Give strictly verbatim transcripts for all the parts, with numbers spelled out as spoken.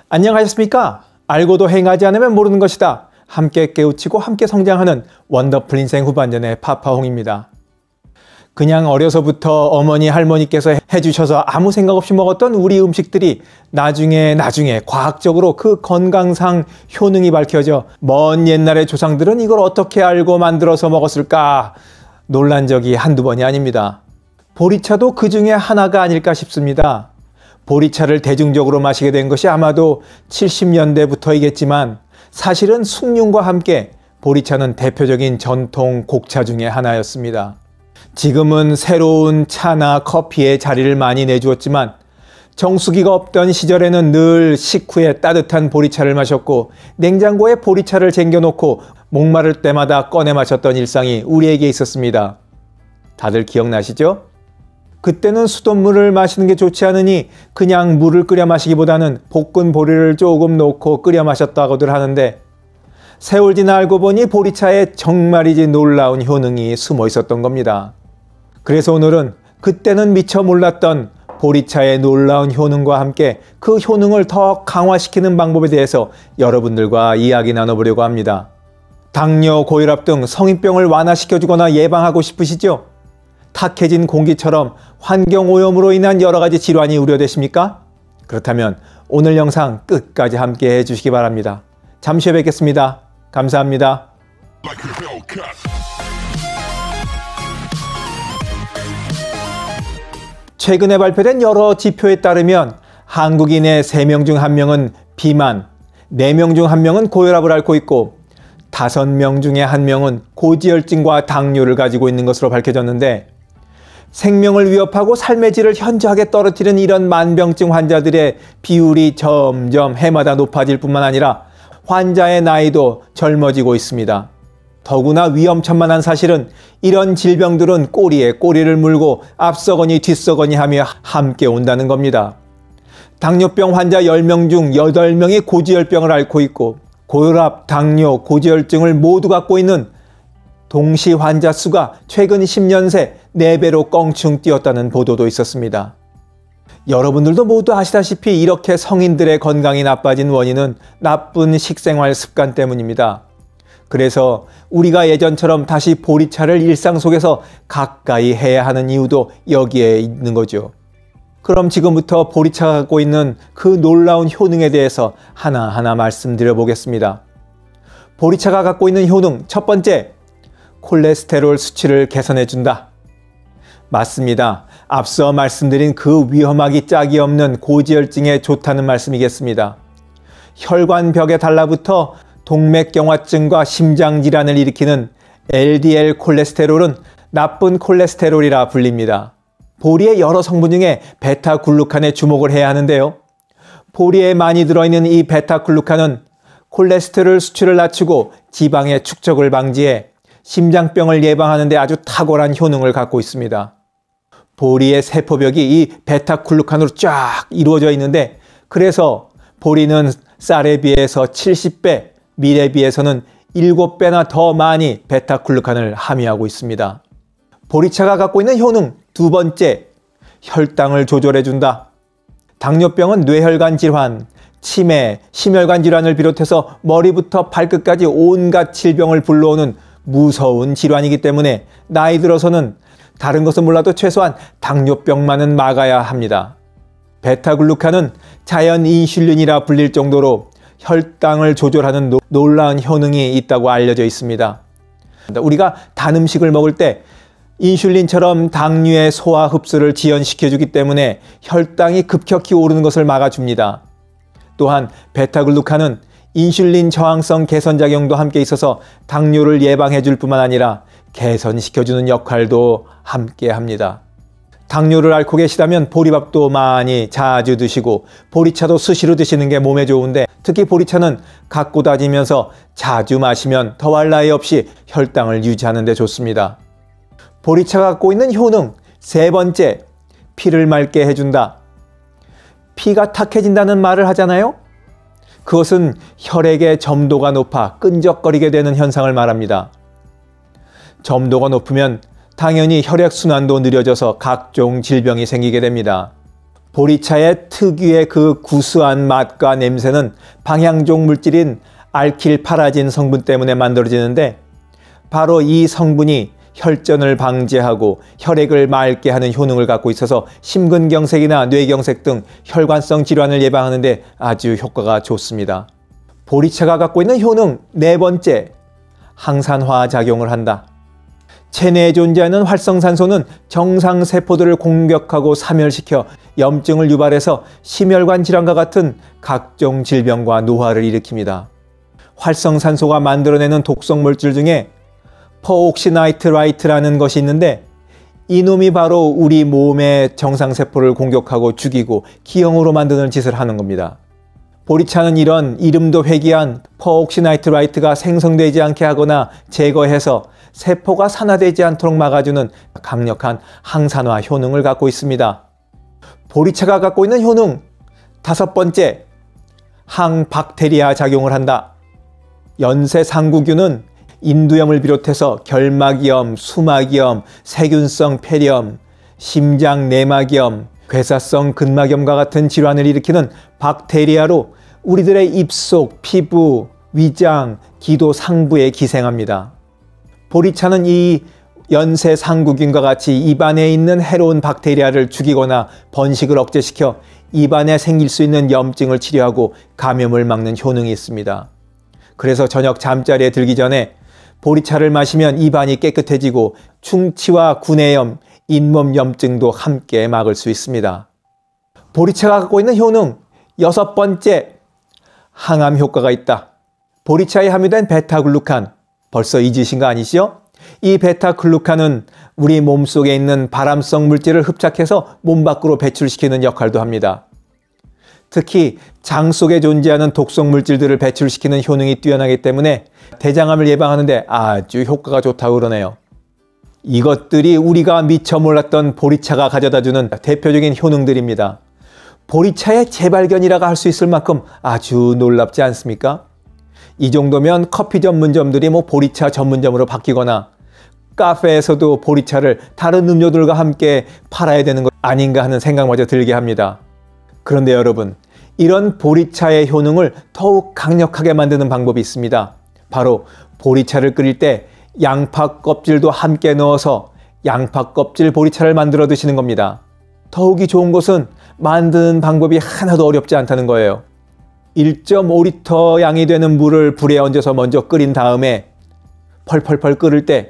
안녕하셨습니까? 알고도 행하지 않으면 모르는 것이다. 함께 깨우치고 함께 성장하는 원더풀 인생 후반전의 파파홍입니다. 그냥 어려서부터 어머니 할머니께서 해주셔서 아무 생각 없이 먹었던 우리 음식들이 나중에 나중에 과학적으로 그 건강상 효능이 밝혀져 먼 옛날의 조상들은 이걸 어떻게 알고 만들어서 먹었을까 놀란 적이 한두 번이 아닙니다. 보리차도 그 중에 하나가 아닐까 싶습니다. 보리차를 대중적으로 마시게 된 것이 아마도 칠십 년대부터이겠지만 사실은 숭늉과 함께 보리차는 대표적인 전통 곡차 중에 하나였습니다. 지금은 새로운 차나 커피에 자리를 많이 내주었지만 정수기가 없던 시절에는 늘 식후에 따뜻한 보리차를 마셨고 냉장고에 보리차를 쟁겨놓고 목마를 때마다 꺼내 마셨던 일상이 우리에게 있었습니다. 다들 기억나시죠? 그때는 수돗물을 마시는 게 좋지 않으니 그냥 물을 끓여 마시기보다는 볶은 보리를 조금 넣고 끓여 마셨다고들 하는데 세월 지나 알고 보니 보리차에 정말이지 놀라운 효능이 숨어 있었던 겁니다. 그래서 오늘은 그때는 미처 몰랐던 보리차의 놀라운 효능과 함께 그 효능을 더 강화시키는 방법에 대해서 여러분들과 이야기 나눠보려고 합니다. 당뇨, 고혈압 등 성인병을 완화시켜주거나 예방하고 싶으시죠? 탁해진 공기처럼 환경오염으로 인한 여러가지 질환이 우려되십니까? 그렇다면 오늘 영상 끝까지 함께 해주시기 바랍니다. 잠시 후에 뵙겠습니다. 감사합니다. 최근에 발표된 여러 지표에 따르면 한국인의 세 명 중 한 명은 비만, 네 명 중 한 명은 고혈압을 앓고 있고 다섯 명 중에 한 명은 고지혈증과 당뇨를 가지고 있는 것으로 밝혀졌는데 생명을 위협하고 삶의 질을 현저하게 떨어뜨리는 이런 만병증 환자들의 비율이 점점 해마다 높아질 뿐만 아니라 환자의 나이도 젊어지고 있습니다. 더구나 위험천만한 사실은 이런 질병들은 꼬리에 꼬리를 물고 앞서거니 뒤서거니 하며 함께 온다는 겁니다. 당뇨병 환자 열 명 중 여덟 명이 고지혈병을 앓고 있고 고혈압, 당뇨, 고지혈증을 모두 갖고 있는 동시 환자 수가 최근 십 년 새 네 배로 껑충 뛰었다는 보도도 있었습니다. 여러분들도 모두 아시다시피 이렇게 성인들의 건강이 나빠진 원인은 나쁜 식생활 습관 때문입니다. 그래서 우리가 예전처럼 다시 보리차를 일상 속에서 가까이 해야 하는 이유도 여기에 있는 거죠. 그럼 지금부터 보리차가 갖고 있는 그 놀라운 효능에 대해서 하나하나 말씀드려 보겠습니다. 보리차가 갖고 있는 효능 첫 번째, 콜레스테롤 수치를 개선해 준다. 맞습니다. 앞서 말씀드린 그 위험하기 짝이 없는 고지혈증에 좋다는 말씀이겠습니다. 혈관벽에 달라붙어 동맥경화증과 심장질환을 일으키는 엘디엘 콜레스테롤은 나쁜 콜레스테롤이라 불립니다. 보리의 여러 성분 중에 베타글루칸에 주목을 해야 하는데요. 보리에 많이 들어있는 이 베타글루칸은 콜레스테롤 수치를 낮추고 지방의 축적을 방지해 심장병을 예방하는 데 아주 탁월한 효능을 갖고 있습니다. 보리의 세포벽이 이 베타글루칸으로 쫙 이루어져 있는데 그래서 보리는 쌀에 비해서 칠십 배, 밀에 비해서는 일곱 배나 더 많이 베타글루칸을 함유하고 있습니다. 보리차가 갖고 있는 효능 두 번째, 혈당을 조절해준다. 당뇨병은 뇌혈관 질환, 치매, 심혈관 질환을 비롯해서 머리부터 발끝까지 온갖 질병을 불러오는 무서운 질환이기 때문에 나이 들어서는 다른 것은 몰라도 최소한 당뇨병만은 막아야 합니다. 베타글루칸은 자연 인슐린이라 불릴 정도로 혈당을 조절하는 노, 놀라운 효능이 있다고 알려져 있습니다. 우리가 단 음식을 먹을 때 인슐린처럼 당류의 소화 흡수를 지연시켜주기 때문에 혈당이 급격히 오르는 것을 막아줍니다. 또한 베타글루칸은 인슐린 저항성 개선작용도 함께 있어서 당뇨를 예방해 줄 뿐만 아니라 개선시켜주는 역할도 함께 합니다. 당뇨를 앓고 계시다면 보리밥도 많이 자주 드시고 보리차도 수시로 드시는 게 몸에 좋은데 특히 보리차는 갖고 다니면서 자주 마시면 더할 나위 없이 혈당을 유지하는 데 좋습니다. 보리차가 갖고 있는 효능 세 번째, 피를 맑게 해준다. 피가 탁해진다는 말을 하잖아요. 그것은 혈액의 점도가 높아 끈적거리게 되는 현상을 말합니다. 점도가 높으면 당연히 혈액순환도 느려져서 각종 질병이 생기게 됩니다. 보리차의 특유의 그 구수한 맛과 냄새는 방향종 물질인 알킬파라진 성분 때문에 만들어지는데, 바로 이 성분이 혈전을 방지하고 혈액을 맑게 하는 효능을 갖고 있어서 심근경색이나 뇌경색 등 혈관성 질환을 예방하는 데 아주 효과가 좋습니다. 보리차가 갖고 있는 효능 네 번째, 항산화 작용을 한다. 체내에 존재하는 활성산소는 정상세포들을 공격하고 사멸시켜 염증을 유발해서 심혈관 질환과 같은 각종 질병과 노화를 일으킵니다. 활성산소가 만들어내는 독성 물질 중에 퍼옥시나이트라이트라는 것이 있는데, 이놈이 바로 우리 몸의 정상세포를 공격하고 죽이고 기형으로 만드는 짓을 하는 겁니다. 보리차는 이런 이름도 회귀한 퍼옥시나이트라이트가 생성되지 않게 하거나 제거해서 세포가 산화되지 않도록 막아주는 강력한 항산화 효능을 갖고 있습니다. 보리차가 갖고 있는 효능 다섯 번째, 항박테리아 작용을 한다. 연쇄상구균은 인두염을 비롯해서 결막염, 수막염, 세균성 폐렴, 심장 내막염, 괴사성 근막염과 같은 질환을 일으키는 박테리아로 우리들의 입속, 피부, 위장, 기도 상부에 기생합니다. 보리차는 이 연쇄상구균과 같이 입안에 있는 해로운 박테리아를 죽이거나 번식을 억제시켜 입안에 생길 수 있는 염증을 치료하고 감염을 막는 효능이 있습니다. 그래서 저녁 잠자리에 들기 전에 보리차를 마시면 입안이 깨끗해지고 충치와 구내염, 잇몸 염증도 함께 막을 수 있습니다. 보리차가 갖고 있는 효능 여섯 번째, 항암 효과가 있다. 보리차에 함유된 베타글루칸, 벌써 잊으신 거 아니시죠? 이 베타글루칸은 우리 몸속에 있는 발암성 물질을 흡착해서 몸 밖으로 배출시키는 역할도 합니다. 특히 장 속에 존재하는 독성 물질들을 배출시키는 효능이 뛰어나기 때문에 대장암을 예방하는 데 아주 효과가 좋다고 그러네요. 이것들이 우리가 미처 몰랐던 보리차가 가져다주는 대표적인 효능들입니다. 보리차의 재발견이라고 할 수 있을 만큼 아주 놀랍지 않습니까? 이 정도면 커피 전문점들이 뭐 보리차 전문점으로 바뀌거나 카페에서도 보리차를 다른 음료들과 함께 팔아야 되는 것 아닌가 하는 생각마저 들게 합니다. 그런데 여러분, 이런 보리차의 효능을 더욱 강력하게 만드는 방법이 있습니다. 바로 보리차를 끓일 때 양파 껍질도 함께 넣어서 양파 껍질 보리차를 만들어 드시는 겁니다. 더욱이 좋은 것은 만드는 방법이 하나도 어렵지 않다는 거예요. 일 점 오 리터 양이 되는 물을 불에 얹어서 먼저 끓인 다음에 펄펄펄 끓을 때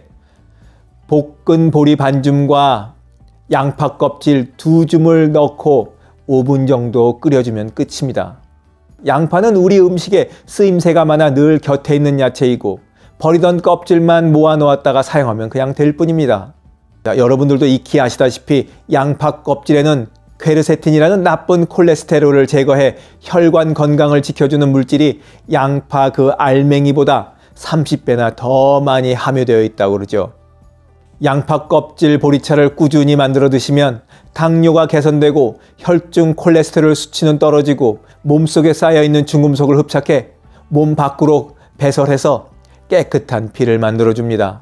볶은 보리 반줌과 양파 껍질 두 줌을 넣고 오 분 정도 끓여주면 끝입니다. 양파는 우리 음식에 쓰임새가 많아 늘 곁에 있는 야채이고 버리던 껍질만 모아 놓았다가 사용하면 그냥 될 뿐입니다. 자, 여러분들도 익히 아시다시피 양파 껍질에는 퀘르세틴이라는 나쁜 콜레스테롤을 제거해 혈관 건강을 지켜주는 물질이 양파 그 알맹이보다 삼십 배나 더 많이 함유되어 있다고 그러죠. 양파 껍질 보리차를 꾸준히 만들어 드시면 당뇨가 개선되고 혈중 콜레스테롤 수치는 떨어지고 몸속에 쌓여있는 중금속을 흡착해 몸 밖으로 배설해서 깨끗한 피를 만들어 줍니다.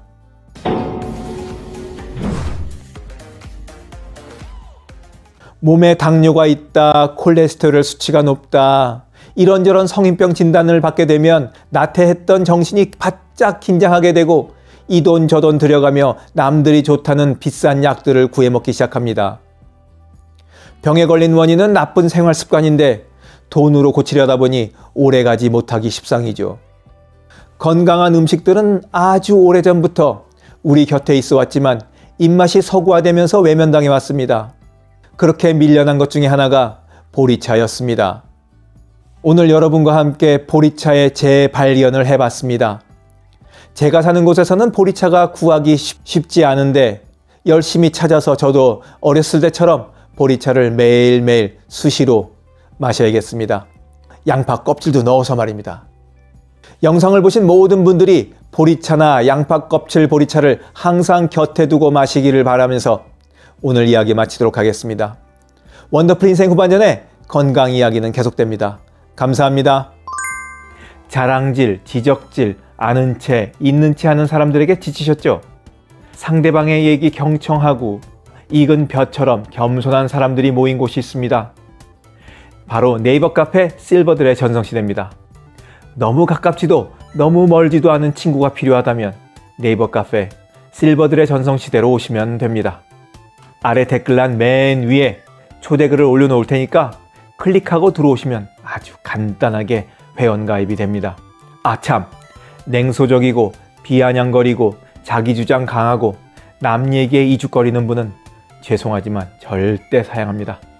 몸에 당뇨가 있다, 콜레스테롤 수치가 높다, 이런저런 성인병 진단을 받게 되면 나태했던 정신이 바짝 긴장하게 되고 이 돈 저 돈 들여가며 남들이 좋다는 비싼 약들을 구해 먹기 시작합니다. 병에 걸린 원인은 나쁜 생활 습관인데 돈으로 고치려다 보니 오래가지 못하기 십상이죠. 건강한 음식들은 아주 오래전부터 우리 곁에 있어 왔지만 입맛이 서구화되면서 외면당해 왔습니다. 그렇게 밀려난 것 중에 하나가 보리차였습니다. 오늘 여러분과 함께 보리차의 재발견을 해봤습니다. 제가 사는 곳에서는 보리차가 구하기 쉽지 않은데 열심히 찾아서 저도 어렸을 때처럼 보리차를 매일매일 수시로 마셔야겠습니다. 양파 껍질도 넣어서 말입니다. 영상을 보신 모든 분들이 보리차나 양파 껍질 보리차를 항상 곁에 두고 마시기를 바라면서 오늘 이야기 마치도록 하겠습니다. 원더풀 인생 후반전에 건강 이야기는 계속됩니다. 감사합니다. 자랑질, 지적질, 아는 채, 있는 채 하는 사람들에게 지치셨죠? 상대방의 얘기 경청하고 익은 벼처럼 겸손한 사람들이 모인 곳이 있습니다. 바로 네이버 카페 실버들의 전성시대입니다. 너무 가깝지도 너무 멀지도 않은 친구가 필요하다면 네이버 카페 실버들의 전성시대로 오시면 됩니다. 아래 댓글란 맨 위에 초대글을 올려놓을 테니까 클릭하고 들어오시면 아주 간단하게 회원가입이 됩니다. 아참, 냉소적이고 비아냥거리고 자기주장 강하고 남 얘기에 이죽거리는 분은 죄송하지만 절대 사양합니다.